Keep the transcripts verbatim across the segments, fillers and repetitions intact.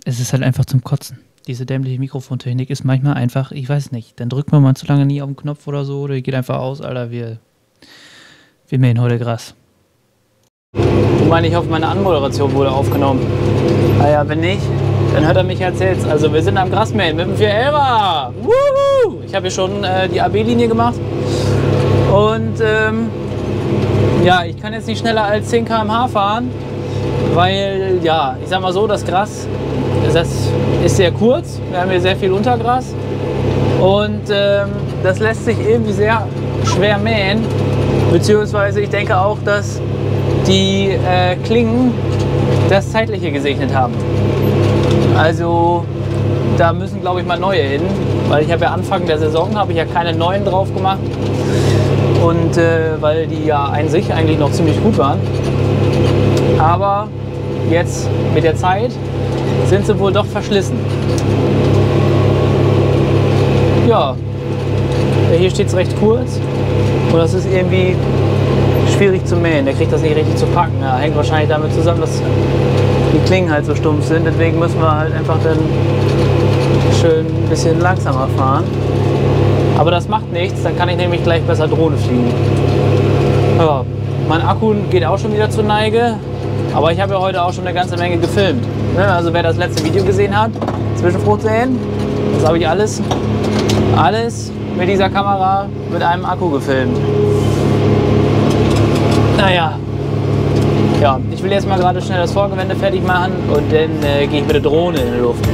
es ist halt einfach zum Kotzen. Diese dämliche Mikrofontechnik ist manchmal einfach, ich weiß nicht, dann drückt man mal zu lange nie auf den Knopf oder so, oder die geht einfach aus, Alter, wir, wir mähen heute Gras. Ich meine, ich hoffe, meine Anmoderation wurde aufgenommen. Naja, wenn nicht, dann hört er mich erzählt. Also wir sind am Grasmähen mit dem vier elfer. Wuhu! Ich habe hier schon äh, die A B-Linie gemacht. Und ähm, ja, ich kann jetzt nicht schneller als zehn Kilometer pro Stunde fahren, weil, ja, ich sag mal so, das Gras, das ist sehr kurz. Wir haben hier sehr viel Untergras. Und ähm, das lässt sich irgendwie sehr schwer mähen. Beziehungsweise ich denke auch, dass die äh, Klingen das Zeitliche gesegnet haben. Also da müssen, glaube ich, mal neue hin, weil ich habe ja Anfang der Saison habe ich ja keine neuen drauf gemacht und äh, weil die ja an sich eigentlich noch ziemlich gut waren. Aber jetzt mit der Zeit sind sie wohl doch verschlissen. Ja, hier steht es recht kurz und das ist irgendwie schwierig zu mähen. Der kriegt das nicht richtig zu packen. Ja, hängt wahrscheinlich damit zusammen, dass die Klingen halt so stumpf sind. Deswegen müssen wir halt einfach dann schön ein bisschen langsamer fahren. Aber das macht nichts, dann kann ich nämlich gleich besser Drohne fliegen. Ja, mein Akku geht auch schon wieder zur Neige. Aber ich habe ja heute auch schon eine ganze Menge gefilmt. Also wer das letzte Video gesehen hat, Zwischenfrot sehen, das habe ich alles, alles mit dieser Kamera mit einem Akku gefilmt. Naja, ja, ich will jetzt mal gerade schnell das Vorgewende fertig machen und dann äh, gehe ich mit der Drohne in die Luft.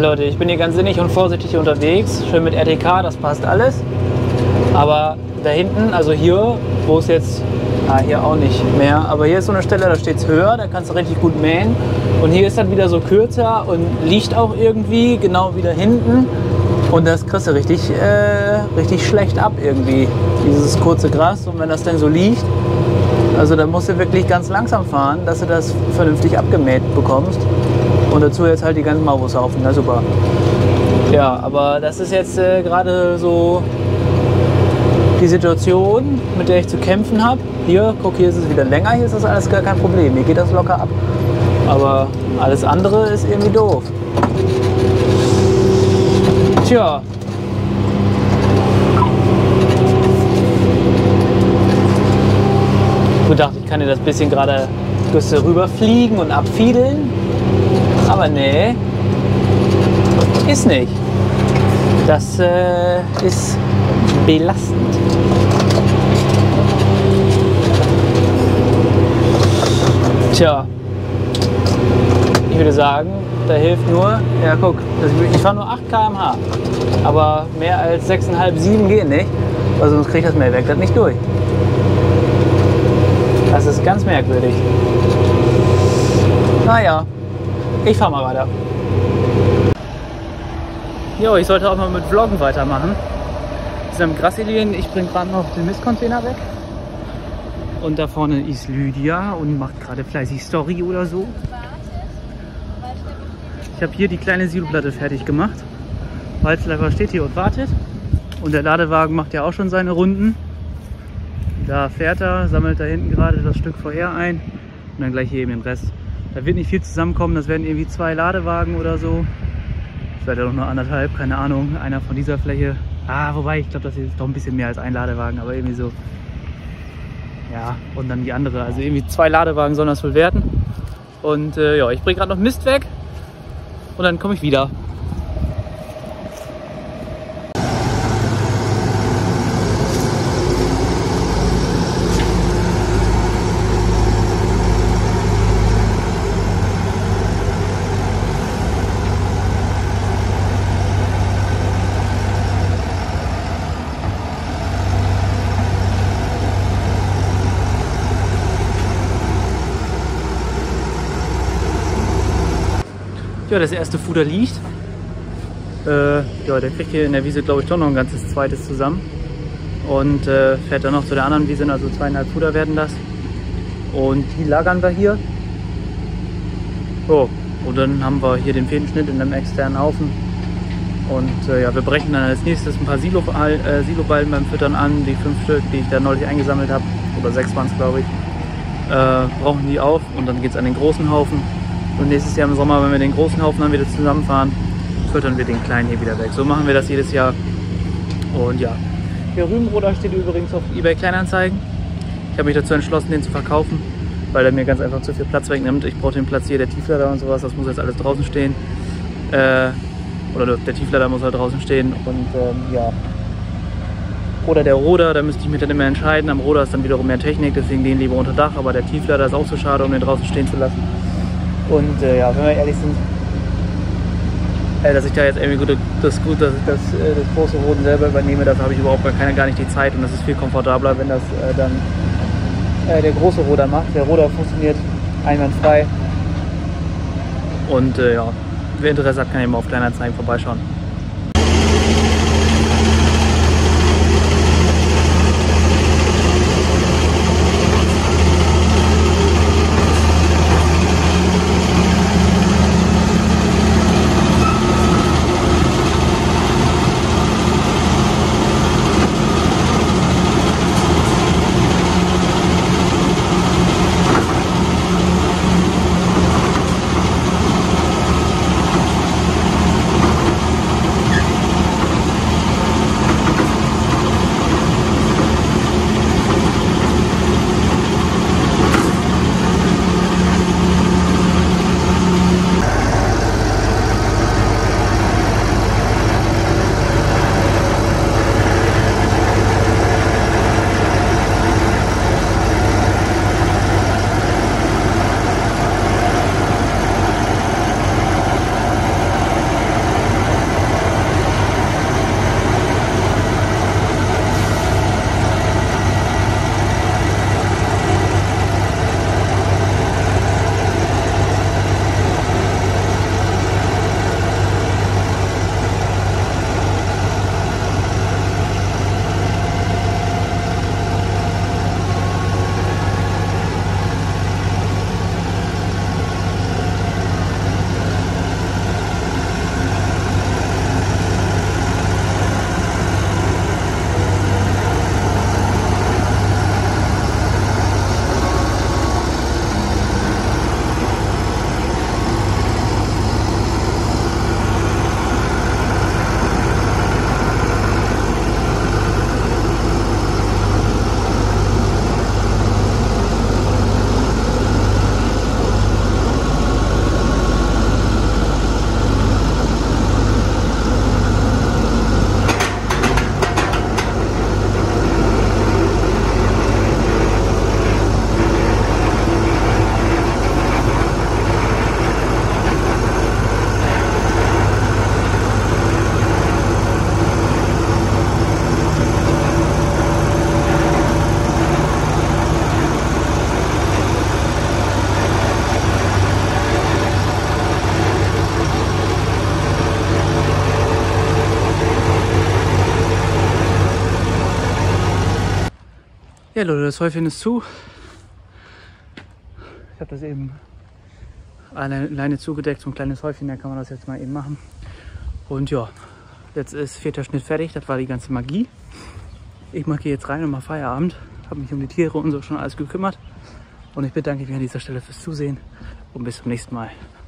Leute, ich bin hier ganz sinnig und vorsichtig unterwegs. Schön mit R T K, das passt alles. Aber da hinten, also hier, wo es jetzt, ah, hier auch nicht mehr, aber hier ist so eine Stelle, da steht es höher, da kannst du richtig gut mähen. Und hier ist dann wieder so kürzer und liegt auch irgendwie, genau wieder hinten. Und das kriegst du richtig, äh, richtig schlecht ab irgendwie, dieses kurze Gras. Und wenn das dann so liegt, also da musst du wirklich ganz langsam fahren, dass du das vernünftig abgemäht bekommst. Und dazu jetzt halt die ganzen Maurushaufen, na super. Ja, aber das ist jetzt äh, gerade so die Situation, mit der ich zu kämpfen habe. Hier, guck, hier ist es wieder länger, hier ist das alles gar kein Problem. Hier geht das locker ab. Aber alles andere ist irgendwie doof. Tja. Ich dachte, ich kann dir das bisschen gerade rüberfliegen und abfiedeln. Aber nee, ist nicht. Das äh, ist belastend. Tja, ich würde sagen, da hilft nur, ja guck, ich fahre nur acht Kilometer pro Stunde, aber mehr als sechs Komma fünf, sieben gehen nicht, weil sonst kriege ich das Mähwerk das nicht durch. Das ist ganz merkwürdig. Naja, ich fahre mal weiter. Jo, ich sollte auch mal mit Vloggen weitermachen. Wir sind am Grassilien, ich bringe gerade noch den Mistcontainer weg. Und da vorne ist Lydia und macht gerade fleißig Story oder so. Ich habe hier die kleine Siloplatte fertig gemacht. Walzleifer steht hier und wartet. Und der Ladewagen macht ja auch schon seine Runden. Da fährt er, sammelt da hinten gerade das Stück vorher ein und dann gleich hier eben den Rest. Da wird nicht viel zusammenkommen, das werden irgendwie zwei Ladewagen oder so. Vielleicht auch noch anderthalb, keine Ahnung. Einer von dieser Fläche. Ah, wobei, ich glaube, das ist doch ein bisschen mehr als ein Ladewagen, aber irgendwie so. Ja, und dann die andere. Also irgendwie zwei Ladewagen sollen das wohl werden. Und äh, ja, ich bringe gerade noch Mist weg und dann komme ich wieder. Ja, das erste Fuder liegt. Äh, ja, der kriegt hier in der Wiese, glaube ich, doch noch ein ganzes zweites zusammen. Und äh, fährt dann noch zu der anderen Wiese, also zweieinhalb Fuder werden das. Und die lagern wir hier. So, und dann haben wir hier den Fädenschnitt in einem externen Haufen. Und äh, ja, wir brechen dann als nächstes ein paar Silo, äh, Siloballen beim Füttern an. Die fünf Stück, die ich da neulich eingesammelt habe, oder sechs waren es, glaube ich, äh, brauchen die auf und dann geht es an den großen Haufen. Und nächstes Jahr im Sommer, wenn wir den großen Haufen dann wieder zusammenfahren, füttern wir den kleinen hier wieder weg. So machen wir das jedes Jahr. Und ja, der Rübenroder steht übrigens auf eBay Kleinanzeigen. Ich habe mich dazu entschlossen, den zu verkaufen, weil er mir ganz einfach zu viel Platz wegnimmt. Ich brauche den Platz hier, der Tieflader und sowas, das muss jetzt alles draußen stehen. Äh, oder der Tieflader muss halt draußen stehen. Und ähm, ja, oder der Roder, da müsste ich mich dann immer entscheiden. Am Roder ist dann wiederum mehr Technik, deswegen den lieber unter Dach. Aber der Tieflader ist auch so schade, um den draußen stehen zu lassen. Und äh, ja, wenn wir ehrlich sind, äh, dass ich da jetzt irgendwie gut, das, gut, das, das, äh, das große Roden selber übernehme, dafür habe ich überhaupt gar, keine, gar nicht die Zeit und das ist viel komfortabler, wenn das äh, dann äh, der große Roder macht. Der Roder funktioniert einwandfrei und äh, ja, wer Interesse hat, kann eben auf Kleinanzeigen vorbeischauen. Ja Leute, das Häufchen ist zu. Ich habe das eben alleine zugedeckt, so ein kleines Häufchen, da kann man das jetzt mal eben machen. Und ja, jetzt ist vierter Schnitt fertig, das war die ganze Magie. Ich mache hier jetzt rein und mache Feierabend, habe mich um die Tiere und so schon alles gekümmert. Und ich bedanke mich an dieser Stelle fürs Zusehen und bis zum nächsten Mal.